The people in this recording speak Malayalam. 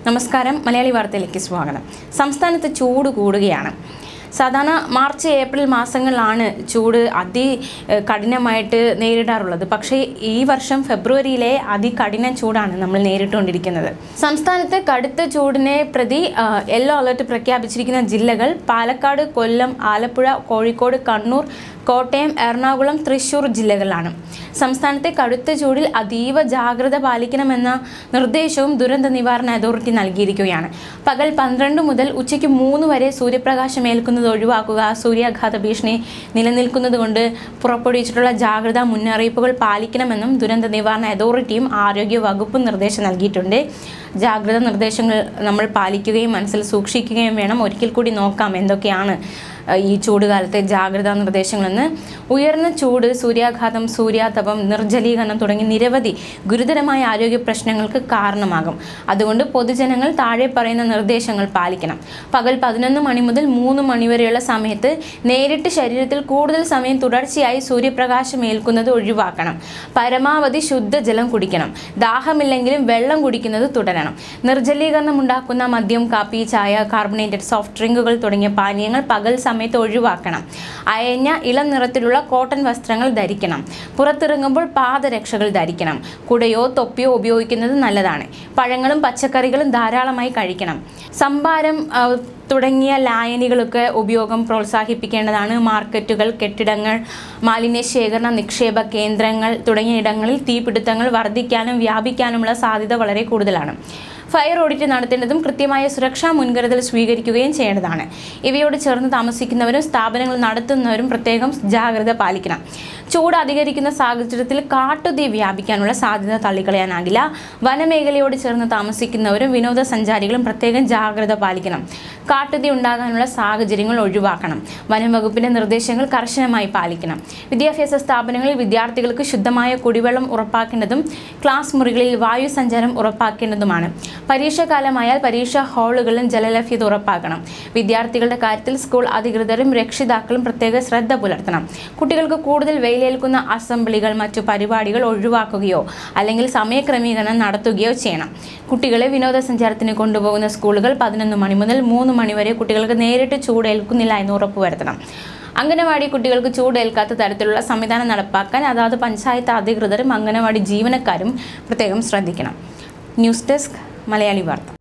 നമസ്കാരം മലയാളി വാർത്തയിലേക്ക് സ്വാഗതം. സംസ്ഥാനത്ത് ചൂട് കൂടുകയാണ്. സാധാരണ മാർച്ച് ഏപ്രിൽ മാസങ്ങളിലാണ് ചൂട് അതികഠിനമായിട്ട് നേരിടാറുള്ളത്. പക്ഷേ ഈ വർഷം ഫെബ്രുവരിയിലെ അതികഠിന ചൂടാണ് നമ്മൾ നേരിട്ടുകൊണ്ടിരിക്കുന്നത്. സംസ്ഥാനത്ത് കടുത്ത ചൂടിനെ പ്രതി യെല്ലോ അലർട്ട് പ്രഖ്യാപിച്ചിരിക്കുന്ന ജില്ലകൾ പാലക്കാട്, കൊല്ലം, ആലപ്പുഴ, കോഴിക്കോട്, കണ്ണൂർ, കോട്ടയം, എറണാകുളം, തൃശ്ശൂർ ജില്ലകളിലാണ്. സംസ്ഥാനത്തെ കടുത്ത ചൂടിൽ അതീവ ജാഗ്രത പാലിക്കണമെന്ന നിർദ്ദേശവും ദുരന്ത നിവാരണ അതോറിറ്റി നൽകിയിരിക്കുകയാണ്. പകൽ 12 മുതൽ ഉച്ചയ്ക്ക് 3 വരെ സൂര്യപ്രകാശം ഏൽക്കുന്നത് ഒഴിവാക്കുക. സൂര്യാഘാത ഭീഷണി നിലനിൽക്കുന്നതുകൊണ്ട് പുറപ്പെടുവിച്ചിട്ടുള്ള ജാഗ്രതാ മുന്നറിയിപ്പുകൾ പാലിക്കണമെന്നും ദുരന്ത നിവാരണ അതോറിറ്റിയും ആരോഗ്യ വകുപ്പും നിർദ്ദേശം നൽകിയിട്ടുണ്ട്. ജാഗ്രതാ നിർദ്ദേശങ്ങൾ നമ്മൾ പാലിക്കുകയും മനസ്സിൽ സൂക്ഷിക്കുകയും വേണം. ഒരിക്കൽ കൂടി നോക്കാം എന്തൊക്കെയാണ് ഈ ചൂടുകാലത്തെ ജാഗ്രതാ നിർദ്ദേശങ്ങളെന്ന്. ഉയർന്ന ചൂട്, സൂര്യാഘാതം, സൂര്യാതപം, നിർജ്ജലീകരണം തുടങ്ങി നിരവധി ഗുരുതരമായ ആരോഗ്യ പ്രശ്നങ്ങൾക്ക് കാരണമാകും. അതുകൊണ്ട് പൊതുജനങ്ങൾ താഴെ പറയുന്ന നിർദ്ദേശങ്ങൾ പാലിക്കണം. പകൽ 11 മണി മുതൽ 3 മണി വരെയുള്ള സമയത്ത് നേരിട്ട് ശരീരത്തിൽ കൂടുതൽ സമയം തുടർച്ചയായി സൂര്യപ്രകാശം ഏൽക്കുന്നത് ഒഴിവാക്കണം. പരമാവധി ശുദ്ധജലം കുടിക്കണം. ദാഹമില്ലെങ്കിലും വെള്ളം കുടിക്കുന്നത് തുടരണം. നിർജ്ജലീകരണം ഉണ്ടാക്കുന്ന മദ്യം, കാപ്പി, ചായ, കാർബണേറ്റഡ് സോഫ്റ്റ് ഡ്രിങ്കുകൾ തുടങ്ങിയ പാനീയങ്ങൾ പകൽ സമയത്ത് ഒഴിവാക്കണം. അയഞ്ഞ ഇളം നിറത്തിലുള്ള കോട്ടൺ വസ്ത്രങ്ങൾ ധരിക്കണം. പുറത്തിറങ്ങുമ്പോൾ പാദരക്ഷകൾ ധരിക്കണം. കുടയോ തൊപ്പിയോ ഉപയോഗിക്കുന്നത് നല്ലതാണ്. പഴങ്ങളും പച്ചക്കറികളും ധാരാളമായി കഴിക്കണം. സംഭാരം തുടങ്ങിയ ലായനികളൊക്കെ ഉപയോഗം പ്രോത്സാഹിപ്പിക്കേണ്ടതാണ്. മാർക്കറ്റുകൾ, കെട്ടിടങ്ങൾ, മാലിന്യ ശേഖരണ നിക്ഷേപ കേന്ദ്രങ്ങൾ തുടങ്ങിയ ഇടങ്ങളിൽ തീപിടുത്തങ്ങൾ വർദ്ധിക്കാനും വ്യാപിക്കാനുമുള്ള സാധ്യത വളരെ കൂടുതലാണ്. ഫയർ ഓഡിറ്റ് നടത്തേണ്ടതും കൃത്യമായ സുരക്ഷാ മുൻകരുതൽ സ്വീകരിക്കുകയും ചെയ്യേണ്ടതാണ്. ഇവയോട് ചേർന്ന് താമസിക്കുന്നവരും സ്ഥാപനങ്ങൾ നടത്തുന്നവരും പ്രത്യേകം ജാഗ്രത പാലിക്കണം. ചൂട് അധികരിക്കുന്ന സാഹചര്യത്തിൽ കാട്ടുതീ വ്യാപിക്കാനുള്ള സാധ്യത തള്ളിക്കളയാനാകില്ല. വനമേഖലയോട് ചേർന്ന് താമസിക്കുന്നവരും വിനോദസഞ്ചാരികളും പ്രത്യേകം ജാഗ്രത പാലിക്കണം. കാട്ടുതീ ഉണ്ടാകാനുള്ള സാഹചര്യങ്ങൾ ഒഴിവാക്കണം. വനം വകുപ്പിന്റെ നിർദ്ദേശങ്ങൾ കർശനമായി പാലിക്കണം. വിദ്യാഭ്യാസ സ്ഥാപനങ്ങളിൽ വിദ്യാർത്ഥികൾക്ക് ശുദ്ധമായ കുടിവെള്ളം ഉറപ്പാക്കേണ്ടതും ക്ലാസ് മുറികളിൽ വായു സഞ്ചാരം ഉറപ്പാക്കേണ്ടതുമാണ്. പരീക്ഷാകാലമായാൽ പരീക്ഷാ ഹാളുകളിലും ജലലഭ്യത ഉറപ്പാക്കണം. വിദ്യാർത്ഥികളുടെ കാര്യത്തിൽ സ്കൂൾ അധികൃതരും രക്ഷിതാക്കളും പ്രത്യേക ശ്രദ്ധ പുലർത്തണം. കുട്ടികൾക്ക് കൂടുതൽ വെയിലേൽക്കുന്ന അസംബ്ലികൾ, മറ്റു പരിപാടികൾ ഒഴിവാക്കുകയോ അല്ലെങ്കിൽ സമയക്രമീകരണം നടത്തുകയോ ചെയ്യണം. കുട്ടികളെ വിനോദസഞ്ചാരത്തിന് കൊണ്ടുപോകുന്ന സ്കൂളുകൾ 11 മണി മുതൽ 3 മണി വരെ കുട്ടികൾക്ക് നേരിട്ട് ചൂടേൽക്കുന്നില്ല എന്ന് ഉറപ്പുവരുത്തണം. അംഗനവാടി കുട്ടികൾക്ക് ചൂടേൽക്കാത്ത തരത്തിലുള്ള സംവിധാനം നടപ്പാക്കാൻ അതാത് പഞ്ചായത്ത് അധികൃതരും അംഗനവാടി ജീവനക്കാരും പ്രത്യേകം ശ്രദ്ധിക്കണം. ന്യൂസ് ഡെസ്ക് മലയാളി വാർത്ത.